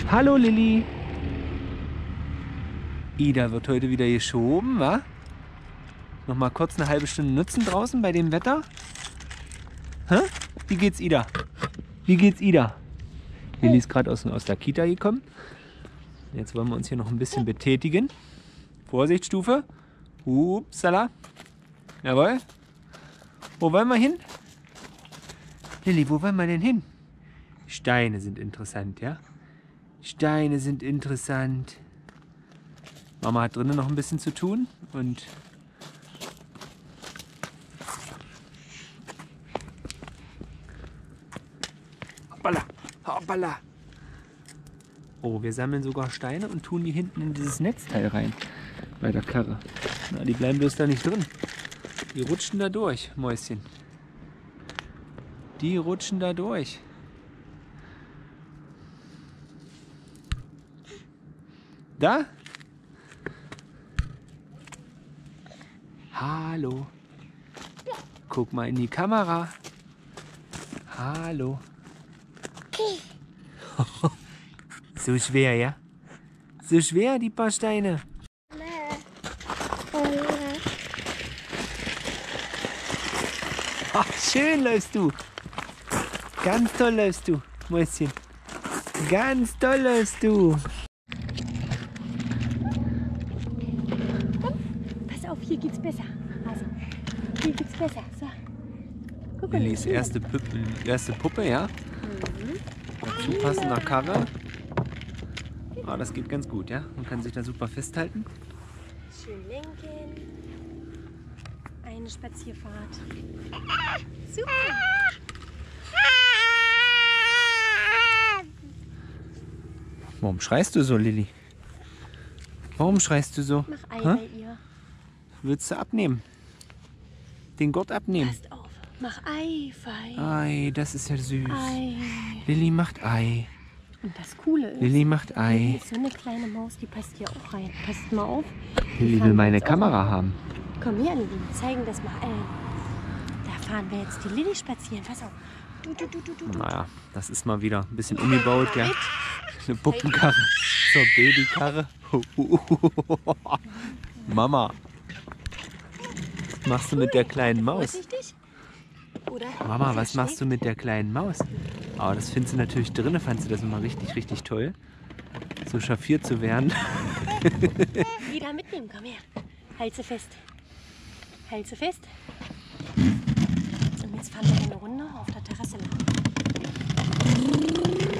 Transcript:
Hallo Lilly. Ida wird heute wieder geschoben, wa? Noch mal kurz eine halbe Stunde nutzen draußen bei dem Wetter. Hä? Wie geht's Ida? Wie geht's Ida? Lilly ist gerade aus der Kita gekommen. Jetzt wollen wir uns hier noch ein bisschen betätigen. Vorsichtsstufe. Upsala. Jawohl. Wo wollen wir hin? Lilly, wo wollen wir denn hin? Steine sind interessant, ja? Steine sind interessant. Mama hat drinnen noch ein bisschen zu tun und hoppala, hoppala. Oh, wir sammeln sogar Steine und tun die hinten in dieses Netzteil rein bei der Karre. Na, die bleiben bloß da nicht drin. Die rutschen da durch, Mäuschen. Die rutschen da durch. Da? Hallo. Guck mal in die Kamera. Hallo. So schwer, ja? So schwer, die paar Steine. Ach, schön läufst du. Ganz toll läufst du, Mäuschen. Ganz toll läufst du. Pass auf, hier geht's besser. Also, hier geht's besser. So. Guck mal. Lillys erste Puppe, ja? Dazu passender Karre. Ah, das geht ganz gut, ja? Man kann sich da super festhalten. Schön lenken. Eine Spazierfahrt. Super. Warum schreist du so, Lilly? Warum schreist du so? Mach Ei Hä? bei ihr. Willst du abnehmen? Den Gurt abnehmen? Passt auf. Mach Ei, Fei. Ei, das ist ja süß. Ei. Lilly macht Ei. Und das Coole ist, Lilly macht Lilly Ei. ist so eine kleine Maus, die passt hier auch rein. Passt mal auf. Lilly will meine Kamera haben. Komm her, Lilly. Zeigen das mal allen. Da fahren wir jetzt die Lilly spazieren. Pass auf. Du. Naja, das ist mal wieder ein bisschen umgebaut, ja. Eine Puppenkarre zur Babykarre. Mama, was machst du mit der kleinen Maus? Vorsichtig. Oder? Mama, was machst du mit der kleinen Maus? Aber das findest du natürlich drinnen, fandst du das immer richtig, richtig toll. So chauffiert zu werden. Wieder mitnehmen, komm her. Halt sie fest. Halt sie fest. Und jetzt fahren wir eine Runde auf der Terrasse lang.